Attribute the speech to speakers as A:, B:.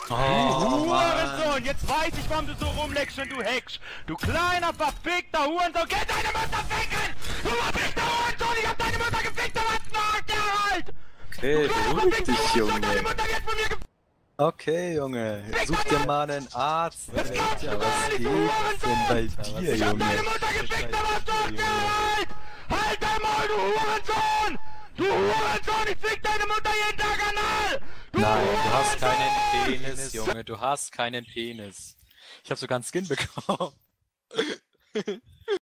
A: Hurensohn, jetzt weiß ich, warum du so rumleckst und du Hex. Du kleiner verfickter Hurensohn, geh deine Mutter ficken! Du verfickter Hurensohn, ich hab deine Mutter gefickt, du warst ein Jahr alt!
B: Okay, beruhig dich, Junge.
A: Deine Mutter jetzt von mir
B: Okay, Junge, such dir mal einen Arzt.
A: Das glaubst du gar nicht, du
B: Geht's denn bei
A: Hurensohn!
B: dir,
A: Ich hab
B: Junge?
A: deine Mutter gefickt, du warst ein Jahr alt! Halt dein Maul, du Hurensohn! Du Hurensohn, ich fick deine Mutter jeden Tag anal!
B: Nein, du hast keinen Penis, Junge, du hast keinen Penis. Ich hab sogar einen Skin bekommen.